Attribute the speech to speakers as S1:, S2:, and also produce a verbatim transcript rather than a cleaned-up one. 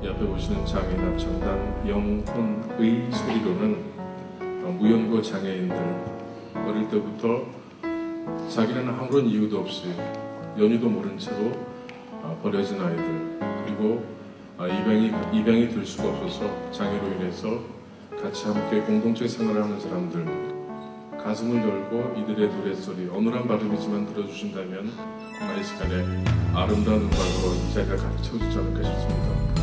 S1: 옆에 보시는 장애인 합창단 영혼의 소리로는 무연고 장애인들, 어릴 때부터 자기는 아무런 이유도 없이 연유도 모른 채로 버려진 아이들, 그리고 입양이, 입양이 될 수가 없어서 장애로 인해서 같이 함께 공동체 생활을 하는 사람들, 가슴을 열고 이들의 노랫소리, 어눌한 발음이지만 들어주신다면 이 시간에 아름다운 음악으로 이 자리가 가득 채워지지 않을까 싶습니다.